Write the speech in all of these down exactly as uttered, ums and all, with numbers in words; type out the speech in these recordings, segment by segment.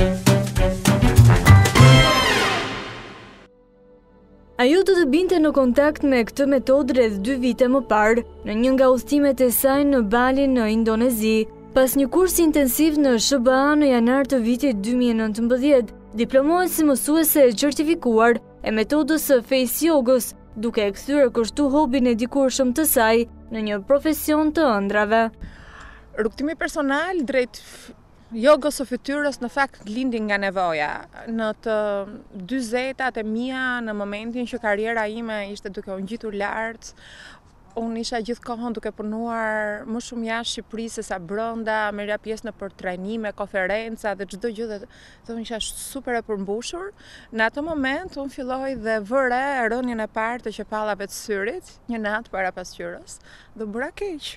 Ajo do të binte në kontakt me këtë metodë rreth dy vite më parë, në një nga udhëtimet e saj në Bali në Indonezi, pas një kursi intensiv në S B A në janar të vitit dy mijë e nëntëmbëdhjetë, diplomohet si mësuese e certifikuar e metodës së face yogës, duke e kthyer kështu hobin e dikurshëm të saj në një profesion të ëndrave. Rrugtimi personal drejt jogës së fytyrës në fakt lindi nga nevoja. Në të dyzetat e mia, në momentin që karriera ime ishte duke u ngjitur lart, unë isha gjithkohon duke punuar më shumë jashtë Shqipërisë se sa brenda, merja pjesë në për trajnime, konferenca dhe çdo gjë, dhe unë isha super e përmbushur. Në atë moment unë filloi dhe vëre rënien e parë të qepallave të syrit, një natë para pasqyrës, dhe bëra keq.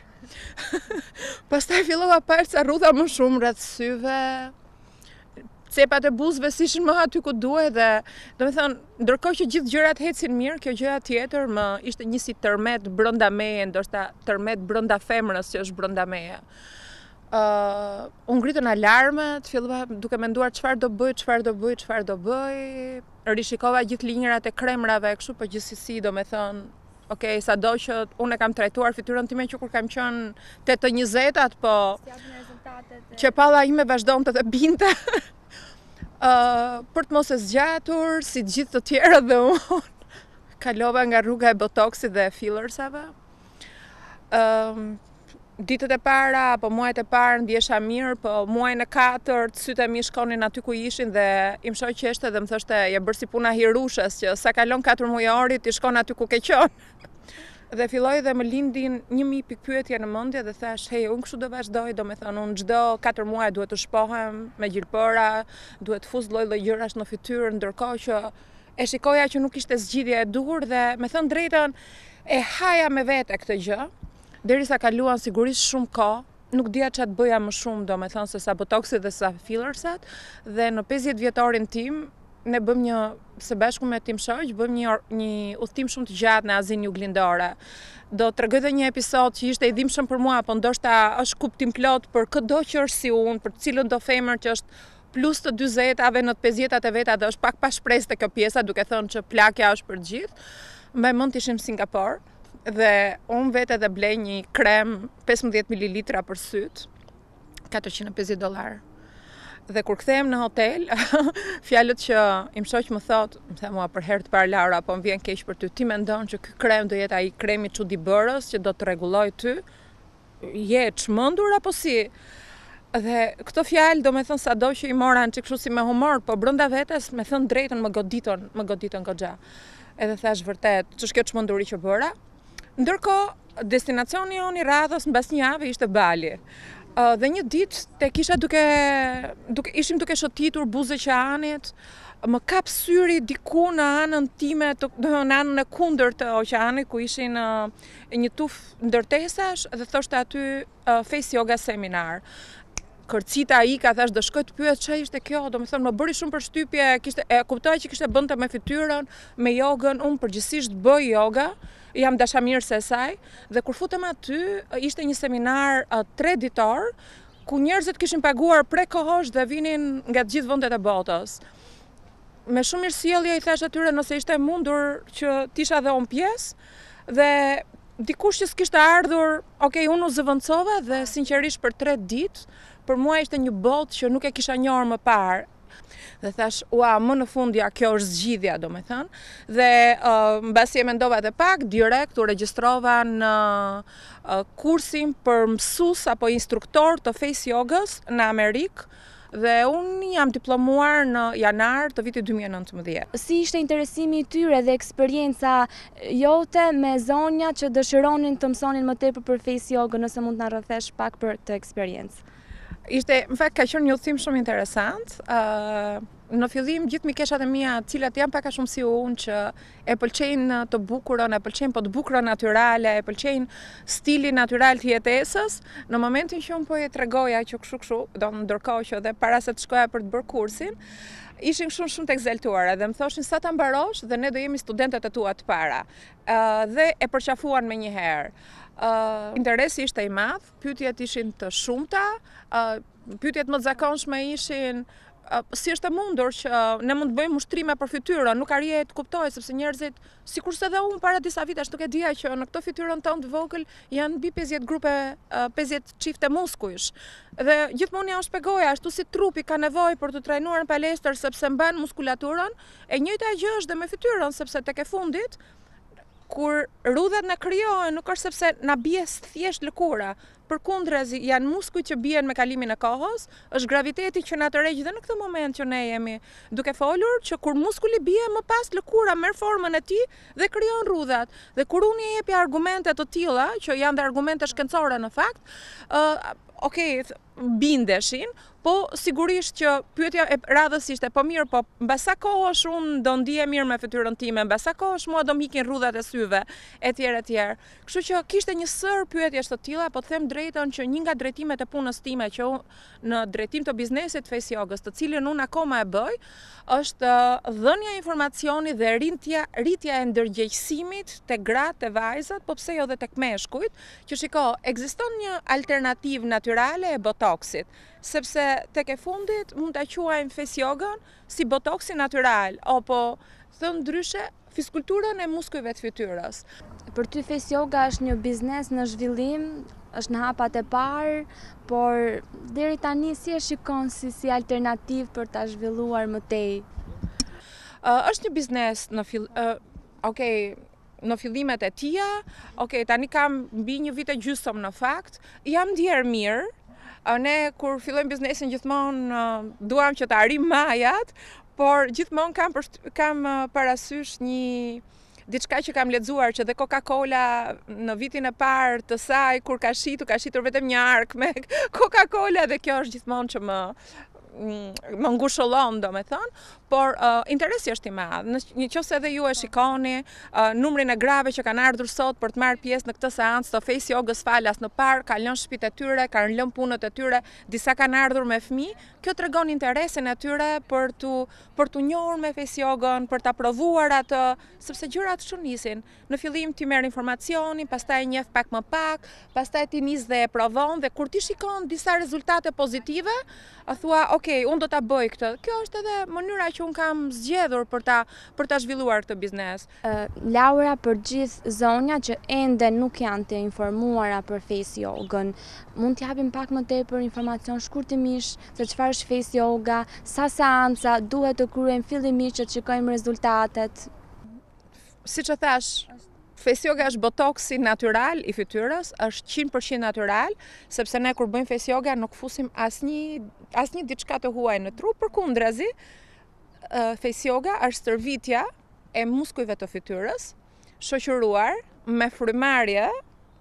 Pastaj fillova parë ca rrudha më shumë rreth syve, cepat e buzëve si ishin më aty ku duhej, dhe domethënë, ndërkohë që gjithë gjërat ecin mirë, kjo gjëja tjetër më ishte një si tërmet brenda meje, ndoshta tërmet brenda femrës që është brenda meje. Uh, unë ngritën alarmet, fillova duke menduar çfarë do bëj, çfarë do bëj, çfarë do bëj. Rishikova gjithë linjërat e kremrave kështu, por gjithsesi domethënë, okej, sado që unë e kam trajtuar fytyrën time që kur kam qenë te të njëzetat, po qepalla ime vazhdonte dhe binte. uh, për të mos e zgjatur, si të gjithë të tjerët dhe unë, kalova nga rruga e botoksit dhe fillersave. Um, Ditët e para, apo muajt e parë ndjesha mirë, po muajin e katërt sytë e mi shkonin aty ku ishin dhe im shoqeshte dhe më thoshte, je bërë si puna hirushës, që sa kalon katër mujorit i shkon aty ku ke qenë. Dhe filloi dhe më lindin një mijë pikë pyetje në mendje dhe thash, hey, unë kështu do vazhdoj, domethënë unë çdo katër muaj duhet të shpohem me gjilpëra, duhet të fus lloj-lloj gjërash në fytyrë, ndërkohë që e shikoja që nuk ishte zgjidhja e duhur dhe me thënë drejtën e haja me vete këtë gjë. Derisa kaluan sigurisht shumë kohë, nuk dija ç'a të bëja më shumë, domethënë se sa botoksit dhe sa fillersat, dhe në pesëdhjetë vjetorin tim ne bëm një, së bashku me tim shoq, bëm një një udhtim shumë të gjatë në Azinë Juglindore. Do t'rregoj edhe një episod që ishte i dhimbshëm për mua, po ndoshta është kuptim plot për çdo që është si unë, për cilën do femër që është plus të dyzetave në të pesëdhjetat e veta dhe është pak pa shpresë te kjo pjesa, duke thënë që plakja është për gjithë. Mbaj mend të ishim në Singapur. Dhe unë vete dhe blej një krem pesëmbëdhjetë mililitra për syt, katërqind e pesëdhjetë dollar. Dhe kur kthehem në hotel, fjalët që im shoq më thot, më the mua për herë të parë, Laura, po më vjen keq për ty, ti mendon që ky krem do jetë ai kremi çuditbërës që do të rregulloj ty? Je çmendur apo si? Dhe këto fjalë, domethënë sado që i mora në kështu si me humor, po brenda vetes, me thënë drejtën, më goditën, më goditën goxha. Edhe thash vërtet, ç'është kjo çmenduri që bëra? Ndërkohë, destinacioni jon i radhës mbas një jave ishte Bali. Uh, dhe një ditë tek isha duke, duke ishim duke shotitur Buzë që Anit, më kap syri diku në anën time, të, në anën e kundërt të oqeanit, ku ishin uh, një tuf ndërtesash dhe thoshte aty uh, face yoga seminar. Kërcita i ka thash do shkoj të pyet ç'a ishte kjo, domethënë më bëri shumë përshtypje, kishte e kuptoj që kishte bënte me fytyrën, me jogën, unë përgjithsisht bëj yoga, jam dashamirëse e saj, dhe kur futem aty ishte një seminar uh, tre ditor ku njerëzit kishin paguar prekohësh dhe vinin nga të gjithë vendet e botës. Me shumë mirësjellje i thash atyre nëse ishte mundur që t'isha dhe unë pjesë, dhe dikush që s'kishte ardhur, okay, unë u zëvendësova dhe sinqerisht për tre ditë për mua ishte një botë që nuk e kisha njohur më parë. Dhe thash, ua, më në fund ja, kjo është zgjidhja, domethënë. Dhe uh, mbasi e mendova edhe pak, direkt u regjistrova në uh, kursin për mësues apo instruktor të face yogës në Amerikë. Dhe unë jam diplomuar në janar të vitit dy mijë e nëntëmbëdhjetë. Si ishte interesimi i tyre dhe eksperienca jote me zonja që dëshironin të mësonin më tepër për face yoga, nëse mund të na rrëthesh pak për të eksperiencë? Ishte, në fakt, ka qenë një udhtim shumë interesant. Uh, në fillim gjithë mikeshat e mia, të cilat janë pak a shumë si unë, që e pëlqejnë të bukurën, e pëlqejnë po të bukurën natyrale, e pëlqejnë stili natyral të jetesës, në momentin që unë po e tregoja që kështu kështu, do ndërkohë që edhe para se të shkoja për të bërë kursin, ishin shumë shumë të egzaltuara dhe më thoshin sa ta mbarosh dhe ne do jemi studentet e tua të para. Uh, dhe e përqafuan me një herë. Uh, interesi ishte i madh, pyetjet ishin të shumta, uh, pyetjet më të zakonshme ishin uh, si është e mundur që uh, ne mund të bëjmë ushtrime për fytyrën, nuk arrihet të kuptoj sepse njerëzit, sikurse edhe unë para disa vitesh nuk e dija që në këtë fytyrën tonë të vogël janë mbi pesëdhjetë grupe, uh, pesëdhjetë çifte muskujsh. Dhe gjithmonë ja shpegoja ashtu si trupi ka nevojë për të trajnuar në palestër sepse mban muskulaturën, e njëjta gjë është dhe me fytyrën, sepse tek e fundit kur rrudhat na krijohen nuk është sepse na bie thjesht lëkura. Përkundrezi, janë muskuj që bien me kalimin e kohës, është graviteti që na tërheq dhe në këtë moment që ne jemi duke folur, që kur muskuli bie më pas lëkura merr formën e tij dhe krijon rrudhat. Dhe kur unë i jepi argumente të tilla, që janë dhe argumente shkencore në fakt, uh, okej, bindeshin, po sigurisht që pyetja e radhës ishte, po mirë, po mbas sa kohësh unë do ndihe mirë me fytyrën time, mbas sa kohësh mua do mhikin rrudhat e syve, etj etj. Kështu që kishte një sër pyetjesh të tilla, po të them drejtën që një nga drejtimet e punës time që unë në drejtim të biznesit face yogës, të cilin unë akoma e bëj, është dhënia e informacioni dhe rritja, rritja e ndërgjegjësimit tek gratë, te vajzat, po pse jo dhe tek meshkujt, që shiko, ekziston një alternativë natyrale e botoksit, sepse tek e fundit mund ta quajmë face yogën si botoksi natyral, apo thënë ndryshe fiskulturën e muskujve të fytyrës. Për ty face yoga është një biznes në zhvillim, është në hapat e parë, por deri tani si e shikon si si alternativë për ta zhvilluar më tej? Uh, është një biznes në fill, uh, okay, në fillimet e tia, okay, tani kam mbi një vit e gjysmë në fakt, jam ndjer mirë. Ne kur fillojmë biznesin gjithmonë uh, duam që të arrijmë majat, por gjithmonë kam, kam uh, parasysh një diçka që kam lexuar që dhe Coca-Cola në vitin e parë të saj kur ka shitur, ka shitur vetëm një ark me Coca-Cola dhe kjo është gjithmonë që më më ngushëllon, do me thënë, por uh, interesi është i madh. Në qoftë edhe ju e shikoni uh, numrin e grave që kanë ardhur sot për të marrë pjesë në këtë seancë të face yogës falas në park, kanë lënë shtëpitë e tyre, kanë lënë punët e tyre, disa kanë ardhur me fëmijë, kjo tregon interesin e tyre për tu për tu njohur me face yogën, për ta provuar atë, sepse gjërat çu nisin. Në fillim ti merr informacionin, pastaj njeh pak më pak, pastaj ti nis dhe e provon dhe kur ti shikon disa rezultate pozitive, a thua, ok, unë do ta bëj këtë. Kjo është edhe mënyra që unë kam zgjedhur për ta për ta zhvilluar këtë biznes. Uh, Laura, për gjithë zonja që ende nuk janë të informuara për face yogën, mund t'i japim pak më tepër informacion shkurtimisht se çfarë është face yoga, sa seanca duhet të kryejmë fillimisht që të shikojmë rezultatet? Siç e thash, face yoga është botoksi natyral i fytyrës, është njëqind përqind natyral, sepse ne kur bëjmë face yoga nuk fusim asnjë asnjë diçka të huaj në trup, përkundrazi, face yoga është stërvitja e muskujve të fytyrës, shoqëruar me frymarrje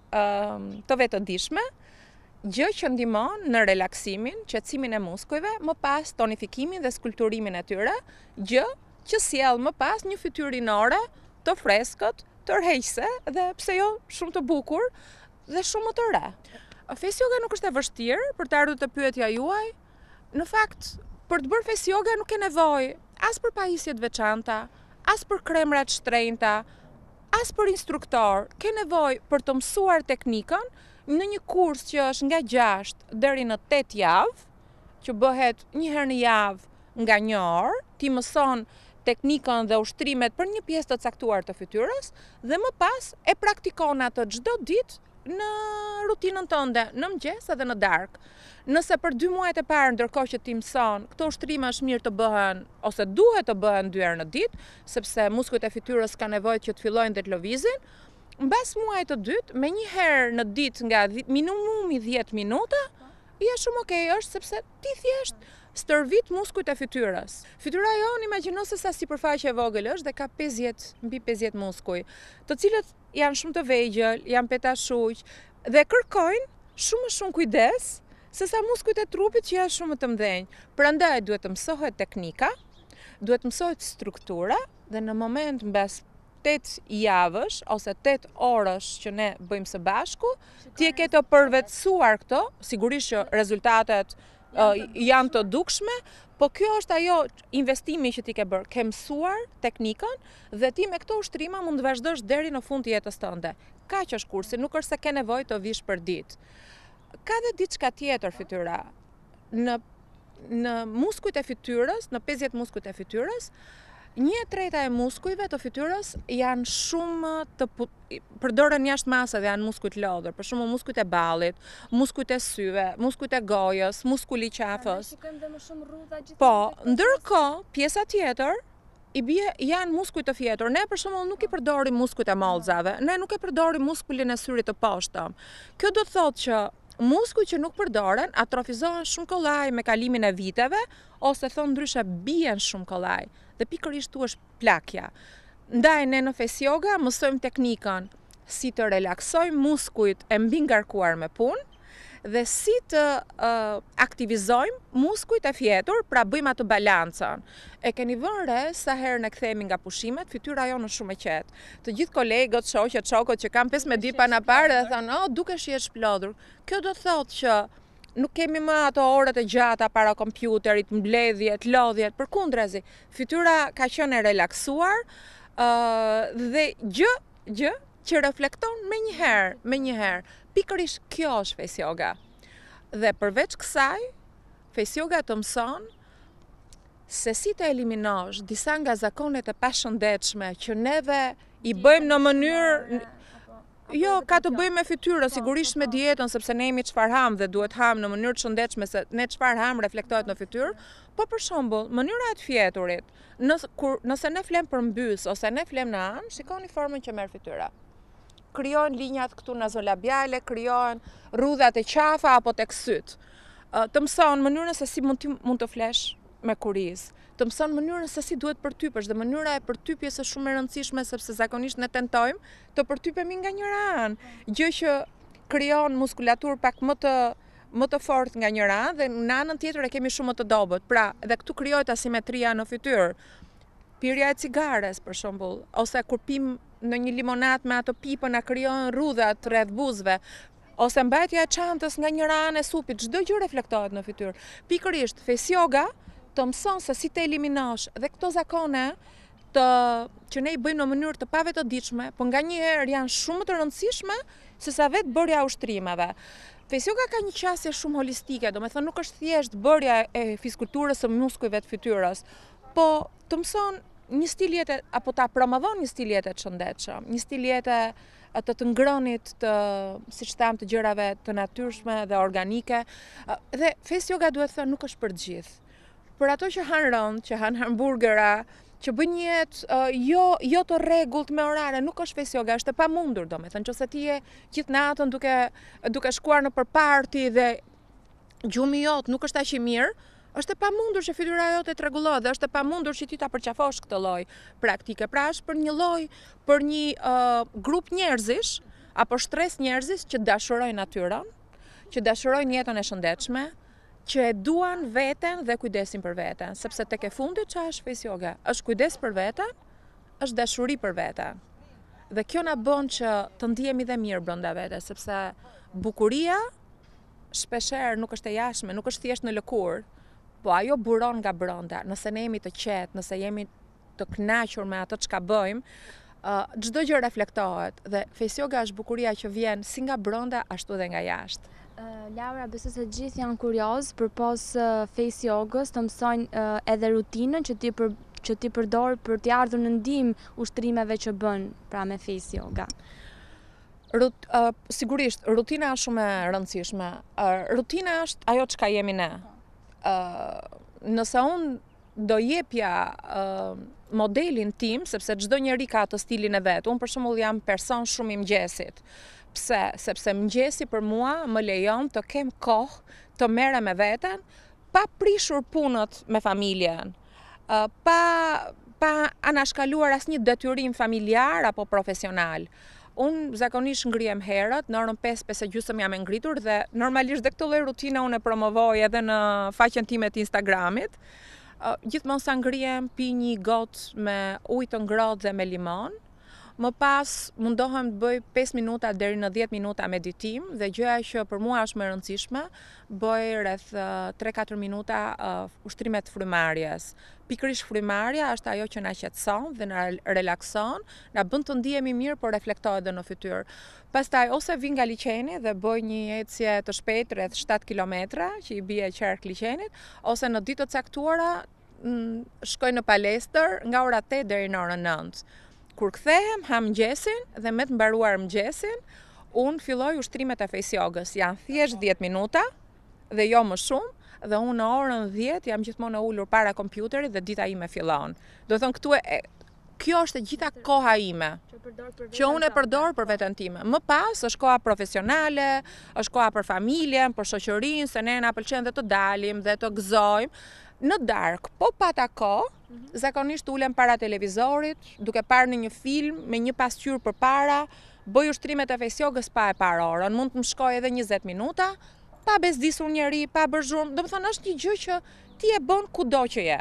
të vetëdijshme, gjë që ndihmon në relaksimin, qetësimin e muskujve, më pas tonifikimin dhe skulpturimin e tyre, gjë që sjell më pas një fytyrë rinore të freskët, tërheqëse dhe pse jo shumë të bukur dhe shumë më të re. Face yoga nuk është e vështirë, për të ardhur te pyetja juaj. Në fakt, për të bërë face yoga nuk ke nevojë as për pajisje të veçanta, as për kremra të shtrenjta, as për instruktor. Ke nevojë për të mësuar teknikën në një kurs që është nga gjashtë deri në tetë javë, që bëhet një herë në javë nga një orë, ti mëson teknikën dhe ushtrimet për një pjesë të caktuar të fytyrës dhe më pas e praktikon atë çdo ditë në rutinën tënde, në mëngjes edhe në darkë. Nëse për dy muajt e parë ndërkohë që ti mëson, këto ushtrime është mirë të bëhen ose duhet të bëhen dy herë në ditë, sepse muskujt e fytyrës kanë nevojë që të fillojnë të lëvizin. Mbas muajit të dytë, me një herë në ditë nga minimumi dhjetë minuta, ja shumë okay është sepse ti thjesht stërvit muskujt e fytyrës. Fytyra jonë imagjino se sa sipërfaqe e vogël është dhe ka pesëdhjetë mbi pesëdhjetë muskuj, të cilët janë shumë të vegjël, janë petashuq dhe kërkojnë shumë shumë kujdes se sa muskujt e trupit që janë shumë të mëdhenj. Prandaj duhet të mësohet teknika, duhet të mësohet struktura dhe në moment mbas tetë javësh ose tetë orësh që ne bëjmë së bashku, ti e ke të përvetësuar këto, sigurisht që rezultatet uh, janë të dukshme, po kjo është ajo investimi që ti ke bërë, ke mësuar teknikën dhe ti me këto ushtrima mund të vazhdosh deri në fund të jetës tënde. Kaq është kursi, nuk është se ke nevojë të vish për ditë. Ka dhe diçka tjetër fytyra. Në në muskujt e fytyrës, në pesëdhjetë muskujt e fytyrës, një e treta e muskujve të fytyrës janë shumë të përdoren jashtë masave, janë muskujt lodhur, për shembull muskujt e ballit, muskujt e syve, muskujt e gojës, muskuli i qafës. Po, ndërkohë, pjesa tjetër i bie janë muskujt të fjetur. Ne për shembull nuk i përdorim muskujt e mallzave, ne nuk e përdorim muskulin e syrit të poshtëm. Kjo do të thotë që muskujt që nuk përdoren atrofizohen shumë kollaj me kalimin e viteve, ose thon ndryshe bien shumë kollaj. Dhe pikërisht tu është plakja. Ndaj ne në face yoga mësojmë teknikën si të relaksojmë muskujt e mbi ngarkuar me punë dhe si të uh, aktivizojmë muskujt e fjetur, pra bëjmë atë balancën. E keni vënë re sa herë ne kthehemi nga pushimet, fytyra jonë është shumë e qetë. Të gjithë kolegët, shoqet, shokët që kanë pesëmbëdhjetë ditë pa na parë dhe thonë, "Oh, dukesh je shplodhur." Kjo do të thotë që nuk kemi më ato orët e gjata para kompjuterit, mbledhjet, lodhjet, përkundrazi. Fytyra ka qenë e relaksuar uh, dhe gjë, gjë që reflekton me njëherë, me njëherë. Pikërisht kjo është face yoga. Dhe përveç kësaj, face yoga të mëson se si të eliminosh disa nga zakonet e pashëndetshme që neve i bëjmë në mënyrë. Jo, ka të bëjmë me fytyrën, sigurisht me dietën, sepse ne jemi çfarë ham dhe duhet ham në mënyrë të shëndetshme, se ne çfarë ham reflektohet në fytyrë, po për shembull, mënyra e të fjeturit, nëse, kur, nëse ne flem për mbys ose ne flem në anë, shikoni formën që merr fytyra. Krijohen linjat këtu nazolabiale, krijohen rrudhat e qafa apo tek syt. Të mëson mënyrën se si mund të, mund të flesh me kuriz. Të mëson mënyrën se si duhet përtypesh dhe mënyra e përtypjes është shumë e rëndësishme sepse zakonisht ne tentojmë të përtypemi nga njëra anë, gjë që krijon muskulaturë pak më të më të fortë nga njëra anë dhe në anën tjetër e kemi shumë më të dobët. Pra, edhe këtu krijohet asimetria në fytyrë. Pirja e cigares, për shembull, ose kur pim në një limonat me ato pipën a krijohen rrudhat rreth buzëve, ose mbajtja e çantës nga njëra anë e supit, çdo gjë reflektohet në fytyrë. Pikërisht, face yoga të mëson se si të eliminosh dhe këto zakone të, që ne i bëjmë në mënyrë të pavetëdijshme, por nganjëherë janë shumë të rëndësishme sesa vetë bërja e ushtrimmeve. Face yoga ka një qasje shumë holistike, do me thënë nuk është thjesht bërja e fiskulturës së muskujve të fytyrës, po të mëson një stil jete, apo ta promovon një stil jete të shëndetshëm, një stil jete të të ngrënit të, siç tham, të gjërave të natyrshme dhe organike. Dhe face yoga duhet thënë nuk është për të gjithë. Për ato që han rënd, që han hamburgera, që bën një jetë uh, jo, jo të rregullt me orare, nuk është face yoga, është e pamundur, domethënë, nëse ti je gjithë natën duke duke shkuar në party dhe gjumi jot nuk është aq i mirë, është e pamundur që fytyra jote të rregullohet dhe është e pamundur që ti ta përqafosh këtë lloj praktike. Pra është për një lloj, për një uh, grup njerëzish apo shtres njerëzish që dashurojnë natyrën, që dashurojnë jetën e shëndetshme, që e duan veten dhe kujdesin për veten, sepse tek e fundit çfarë është face yoga? Është kujdes për veten, është dashuri për veten. Dhe kjo na bën që të ndihemi dhe mirë brenda vetes, sepse bukuria shpeshherë nuk është e jashtme, nuk është thjesht në lëkurë, po ajo buron nga brenda. Nëse ne jemi të qetë, nëse jemi të kënaqur me atë çka bëjmë, çdo gjë reflektohet dhe face yoga është bukuria që vjen si nga brenda ashtu edhe nga jashtë. Uh, Laura, besoj se gjithë janë kurioz përpos uh, face yogës, të mësojnë uh, edhe rutinën që ti për që ti përdor për t'i ardhur në ndihmë ushtrimeve që bën pra me face yoga. Rut, uh, sigurisht, rutina është shumë e rëndësishme. Uh, rutina është ajo çka jemi ne. Uh, nëse unë do jepja uh, modelin tim, sepse çdo njeri ka atë stilin e vet. Unë për shembull jam person shumë i mëngjesit. Pse? Sepse mëngjesi për mua më lejon të kem kohë të merrem me veten, pa prishur punët me familjen, uh, pa pa anashkaluar asnjë detyrim familjar apo profesional. Unë zakonisht ngrihem herët, në orën pesë, pesë e gjysmë jam e ngritur dhe normalisht dhe këtë lloj rutine unë e promovoj edhe në faqen time të Instagramit. Uh, gjithmonë sa ngrihem pi një gotë me ujë të ngrohtë dhe me limon. Më pas mundohem të bëj pesë minuta deri në dhjetë minuta meditim dhe gjëja që për mua është më e rëndësishme, bëj rreth tre katër minuta uh, ushtrimet frymarrjes. Pikërisht frymarrja është ajo që na qetëson dhe na relakson, na bën të ndihemi mirë, por reflektohet edhe në fytyrë. Pastaj ose vi nga liçeni dhe bëj një ecje të shpejtë rreth shtatë kilometra, që i bie qark liçenit, ose në ditë të caktuara shkoj në palestër nga ora tetë deri në orën nëntë. Kur kthehem, ha mëngjesin dhe me të mbaruar mëngjesin, unë filloj ushtrimet e face jogës. Janë thjesht dhjetë minuta dhe jo më shumë, dhe unë në orën dhjetë jam gjithmonë e ulur para kompjuterit dhe dita ime fillon. Do thënë këtu e kjo është e gjitha koha ime, që unë e përdor për veten time. Më pas është koha profesionale, është koha për familjen, për shoqërinë, se ne na pëlqen dhe të dalim dhe të gëzojmë. Në darkë, po pata kohë, zakonisht ulem para televizorit, duke parë në një film me një pasqyrë përpara, bëj ushtrimet e face jogës pa e parë orën, mund të më shkoj edhe njëzet minuta, pa bezdisur njeri, pa bërë do të thënë është një gjë që ti e bën kudo që je.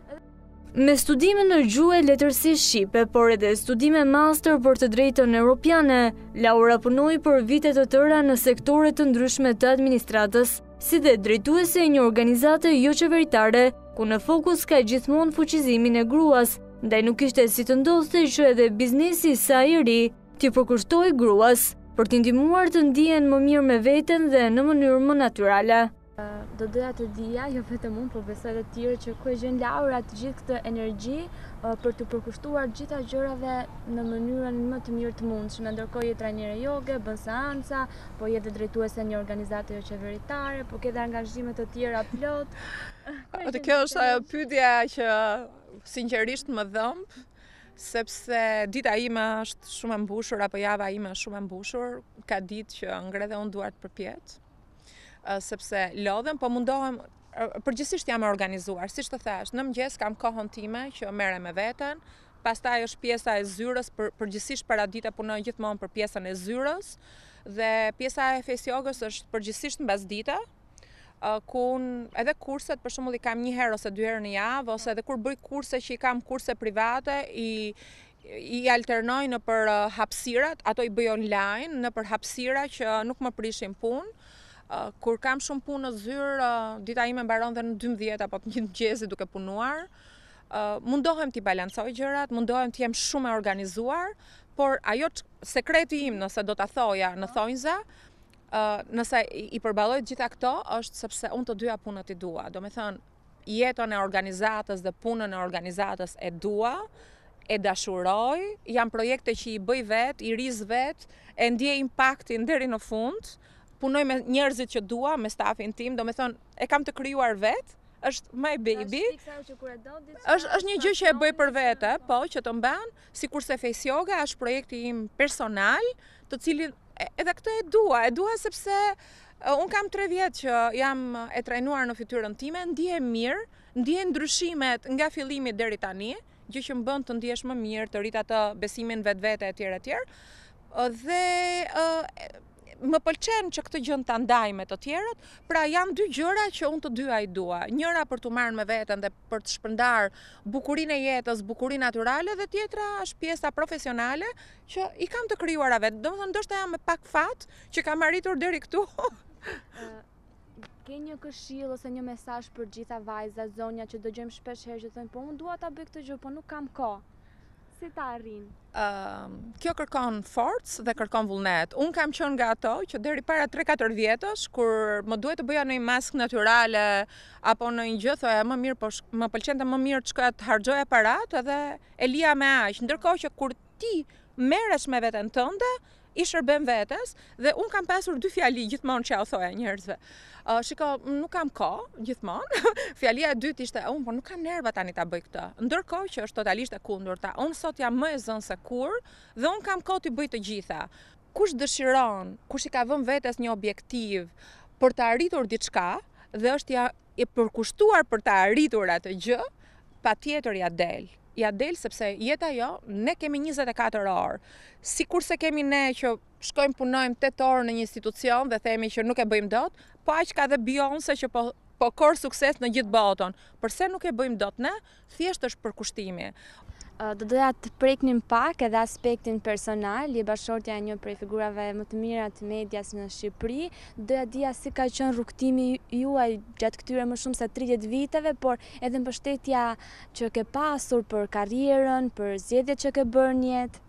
Me studime në gjuhë e letërsisë shqipe, por edhe studime master për të drejtën europiane, Laura punoi për vite të tëra në sektore të ndryshme të administratës, si dhe drejtuese e një organizate jo qeveritare, ku në fokus ka gjithmonë fuqizimin e gruas, ndaj nuk ishte si të ndodhte që edhe biznesi i saj i ri t'i përkushtoi gruas, për t'i ndihmuar të ndihen më mirë me veten dhe në mënyrë më natyrale. Do doja të dija, jo vetëm unë, por besoj edhe të tjerë, që ku e gjen Laura të gjithë këtë energji uh, për të përkushtuar gjitha gjërave në mënyrën më të mirë të mundshme. Ndërkohë je trajnere joge, bën seanca, po je dhe drejtuese një organizate jo qeveritare, po ke dhe angazhime të tjera plot. Atë kjo është ajo pyetja që sinqerisht më dhëmb, sepse dita ime është shumë e mbushur, apo java ime është shumë e mbushur, ka ditë që ngre dhe unë duart përpjet. Uh, sepse lodhem, po mundohem, uh, përgjithsisht jam e organizuar, siç të thash, në mëngjes kam kohën time që merrem me veten, pastaj është pjesa e zyrës, për, përgjithsisht para dite punoj gjithmonë për pjesën e zyrës, dhe pjesa e face jogës është përgjithsisht mbas dite, uh, ku edhe kurset, për shembull, i kam një herë ose dy herë në javë, ose edhe kur bëj kurse që i kam kurse private, i i alternoj në për uh, hapësirat, ato i bëj online, në për hapësira që nuk më prishin punë. Uh, kur kam shumë punë në zyrë, uh, dita ime mbaron dhe në dymbëdhjetë apo një mëngjesi duke punuar. Uh, mundohem t'i balancoj gjërat, mundohem t'i jem shumë e organizuar, por ajo sekreti im, nëse do t'a thoja në thonjza, uh, nëse i, i përballoj gjitha këto, është sepse unë të dyja punët i dua. Do me thënë, jetën e organizatës dhe punën e organizatës e dua, e dashuroj, janë projekte që i bëj vet, i riz vet, e ndjej impaktin deri në fund. Punoj me njerëzit që dua, me stafin tim, do me thonë, e kam të krijuar vet, është my baby. është është një gjë që e bëj për vete, po, që të mban, sikurse face yoga është projekti im personal, të cilin edhe këtë e dua, e dua sepse uh, un kam tre vjet që jam e trajnuar në fytyrën time, ndihem mirë, ndihem ndryshimet nga fillimi deri tani, gjë që më bën të ndihesh më mirë, të rrit atë besimin vetvete etj etj. Uh, dhe uh, më pëlqen që këtë gjën ta ndaj me të tjerët, pra janë dy gjëra që unë të dyja i dua. Njëra për të marrë me veten dhe për të shpërndar bukurinë e jetës, bukurinë natyrale, dhe tjetra është pjesa profesionale që i kam të krijuara vetë. Domethënë ndoshta jam me pak fat që kam arritur deri këtu. Ke një këshill ose një mesazh për gjitha vajzat, zonja që dëgjojmë shpesh herë që thonë, po unë dua ta bëj këtë gjë, po nuk kam kohë. Si ta arrin? Uh, kjo kërkon forcë dhe kërkon vullnet. Unë kam qenë nga ato që deri para tre katër vjetësh, kur më duhet të bëja në një maskë natyrale apo në një gjë, thoja më mirë, po më pëlqente më mirë të shkoja të harxhoja parat edhe e lija me aq. Ndërkohë që kur ti merresh me veten tënde, i shërben vetes, dhe unë kam pasur dy fjali gjithmonë që ja u thoja njerëzve. Uh, shiko, nuk kam kohë gjithmonë. Fjalia e dytë ishte, unë po nuk kam nerva tani ta bëj këtë. Ndërkohë që është totalisht e kundërta. Unë sot jam më e zënë se kur dhe unë kam kohë të bëj të gjitha. Kush dëshiron, kush i ka vënë vetes një objektiv për të arritur diçka dhe është ja i përkushtuar për të arritur atë gjë, patjetër ja del. Ja del sepse jeta jo, ne kemi njëzet e katër orë. Sikurse kemi ne që shkojmë punojmë tetë orë në një institucion dhe themi që nuk e bëjmë dot, po aq ka dhe Beyoncé që po po kor sukses në gjithë botën. Përse nuk e bëjmë dot ne? Thjesht është për kushtimi. Do doja të preknim pak edhe aspektin personal. Je bashortja e një prej figurave më të mira të medias në Shqipëri. Doja dija si ka qenë rrugtimi juaj gjatë këtyre më shumë se tridhjetë viteve, por edhe mbështetja që ke pasur për karrierën, për zgjedhjet që ke bërë në jetë.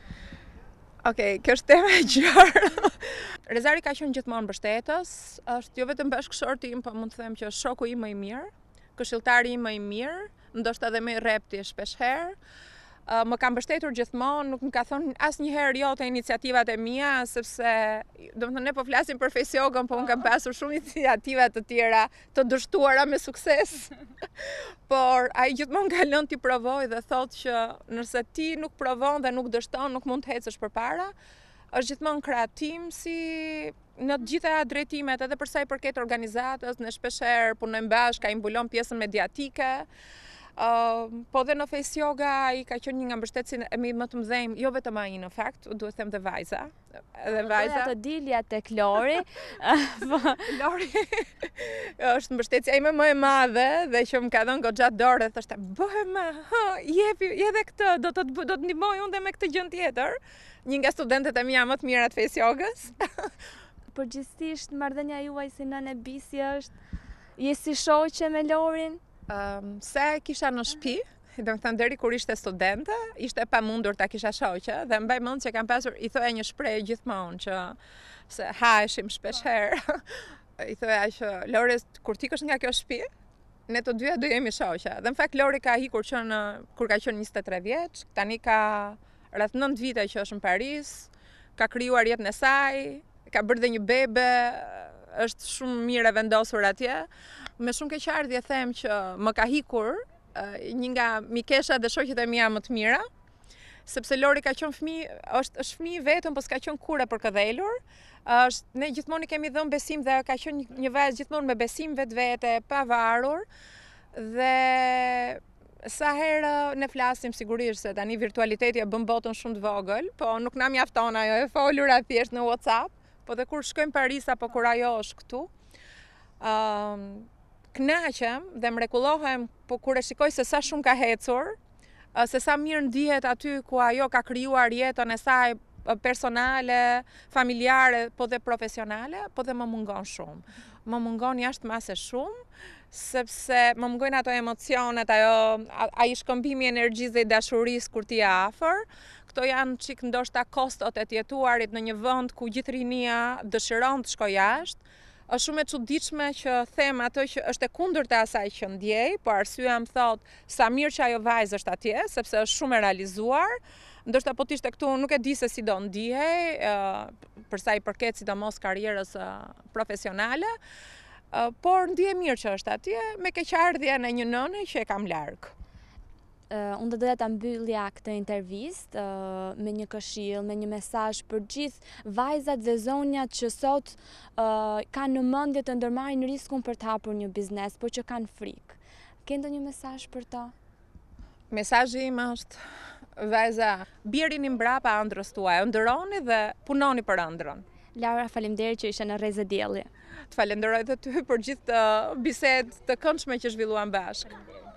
Okej, kjo është tema e gjerë. Rezari ka qenë gjithmonë mbështetës, është jo vetëm bashkëshorti im, po mund të them që është shoku im më i mirë, këshilltari im më i mirë, ndoshta edhe më i rrepti shpeshherë. Uh, më ka mbështetur gjithmonë, nuk më ka thonë asnjëherë jo te iniciativat e mia, sepse domethënë ne po flasim për face yoga, po unë kam pasur shumë iniciativa të tjera të dështuara me sukses. Por ai gjithmonë ka lënë ti provoj dhe thotë që nëse ti nuk provon dhe nuk dështon, nuk mund të ecësh përpara. Është gjithmonë krah tim si në të gjitha drejtimet, edhe për sa i përket organizatës, ne shpeshherë punojmë bashkë, ai mbulon pjesën mediatike. Uh, po dhe në face yoga ai ka qenë një nga mbështetësit e mi më të mëdhenj, jo vetëm ai në fakt, duhet them dhe vajza. Edhe vajza. Të dilja tek Lori. Lori është mbështetësia ime më e madhe dhe që më ka dhënë goxha dorë dhe thoshte, "Bëhe më, hë, jepi, je edhe këtë, do të do të ndihmoj unë dhe me këtë gjë tjetër." Një nga studentet e mia më të mira të face yogës. Përgjithsisht marrëdhënia juaj si nënë e bisi është, je si shoqe me Lorin? Um, se kisha në shtëpi, do të thënë deri kur ishte studente, ishte pamundur ta kisha shoqe dhe mbaj mend që kam pasur, i thoya një shprehje gjithmonë që se haheshim shpeshherë. I thoya që Lori, kur ti kesh nga kjo shtëpi, ne të dyja do jemi shoqe. Dhe në fakt Lori ka ikur që në kur ka qenë njëzet e tre vjeç, tani ka rreth nëntë vite që është në Paris, ka krijuar jetën e saj, ka bërë dhe një bebe, është shumë mirë e vendosur atje. Me shumë keqardhje them që më ka hikur një nga mikeshat dhe shoqet e mia më të mira, sepse Lori ka qenë fëmijë, është është fëmijë vetëm, po s'ka qenë kurrë për këdhelur. Është ne gjithmonë i kemi dhënë besim dhe ka qenë një vajzë gjithmonë me besim vetvete, pa varur. Dhe sa herë ne flasim, sigurisht se tani virtualiteti e bën botën shumë të vogël, po nuk na mjafton ajo e folura thjesht në WhatsApp, po dhe kur shkojmë Paris apo kur ajo është këtu, um, kënaqem dhe mrekullohem, po kur e shikoj se sa shumë ka ecur, se sa mirë ndihet aty ku ajo ka krijuar jetën e saj personale, familjare, po dhe profesionale, po dhe më mungon shumë. Më mungon jashtëmase shumë, sepse më mungojnë ato emocionet, ajo ai shkëmbimi i energjisë dhe dashurisë kur ti je afër. Këto janë çik ndoshta kostot e të jetuarit në një vend ku gjithë rinia dëshiron të shkojë jashtë. Është shumë e çuditshme që them ato që është e kundërta asaj që ndjej, po arsyeja më thot sa mirë që ajo vajzë është atje, sepse është shumë e realizuar. Ndoshta po të ishte këtu, nuk e di se si do ndihej, uh, për sa i përket sidomos karrierës uh, profesionale, uh, por ndiej mirë që është atje, me keqardhjen e një nëne që e kam larg. Uh, unë do doja ta mbyllja këtë intervistë uh, me një këshill, me një mesazh për gjithë vajzat dhe zonjat që sot uh, kanë në mendje të ndërmarrin riskun për të hapur një biznes, por që kanë frikë. Ke ndonjë mesazh për ta? Mesazhi im është, vajza, bjerini mbrapa ëndrrës tuaj, ëndrroni dhe punoni për ëndrrën. Laura, faleminderit që ishe në Rrezë Dielli. Të falenderoj edhe ty për gjithë bisedë të këndshme që zhvilluam bashkë.